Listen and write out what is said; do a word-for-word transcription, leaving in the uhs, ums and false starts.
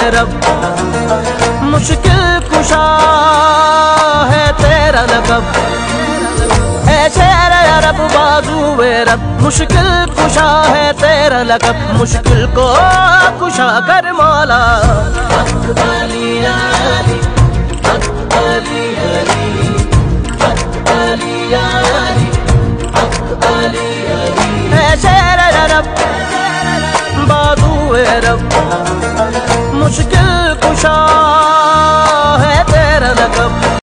रब, मुश्किल कुशा है तेरा लक़ब। ऐ शेर अरब बाज़ुए रब, मुश्किल कुशा है तेरा लक़ब। मुश्किल को कुशा कर मौला। हक़ अली अली, हक़ अली अली, हक़ अली अली, हक़ अली अली। ऐ शेर अरब बाज़ुए रब, मुश्किल कुशा है तेरा लक़ब।